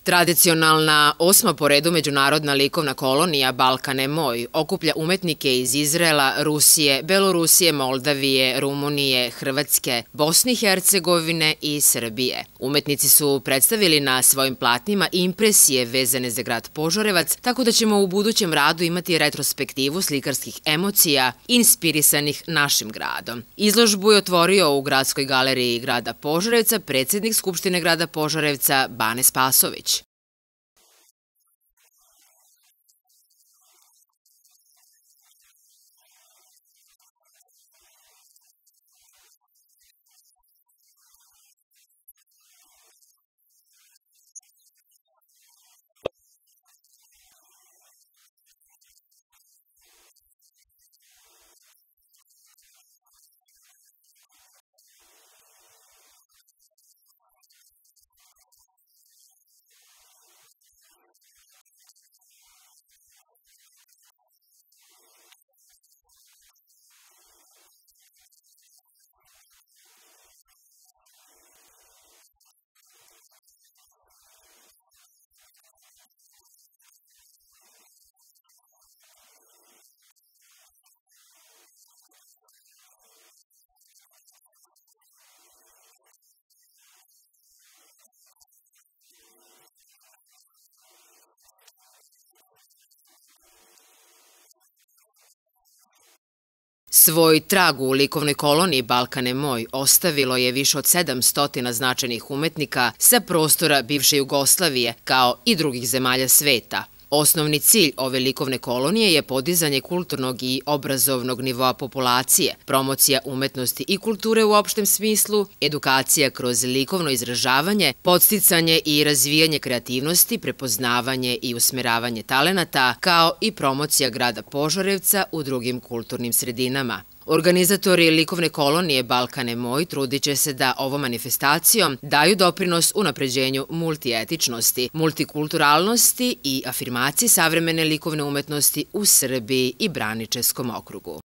Tradicionalna 8. po redu međunarodna likovna kolonija Balkan je moj okuplja umetnike iz Izraela, Rusije, Belorusije, Moldavije, Rumunije, Hrvatske, Bosne i Hercegovine i Srbije. Umetnici su predstavili na svojim platnima impresije vezane za grad Požarevac, tako da ćemo u budućem radu imati retrospektivu slikarskih emocija inspirisanih našim gradom. Izložbu je otvorio u Gradskoj galeriji grada Požarevca predsjednik Skupštine grada Požarevca Bane Spasović. Svoj trag u likovnoj koloniji Balkan je moj ostavilo je više od 700 značajnih umetnika sa prostora bivše Jugoslavije, kao i drugih zemalja sveta. Osnovni cilj ove likovne kolonije je podizanje kulturnog i obrazovnog nivoa populacije, promocija umetnosti i kulture u opštem smislu, edukacija kroz likovno izražavanje, podsticanje i razvijanje kreativnosti, prepoznavanje i usmeravanje talenata, kao i promocija grada Požarevca u drugim kulturnim sredinama. Organizatori likovne kolonije Balkan je moj trudit će se da ovom manifestacijom daju doprinos unapređenju multietičnosti, multikulturalnosti i afirmaciji savremene likovne umetnosti u Srbiji i Braničevskom okrugu.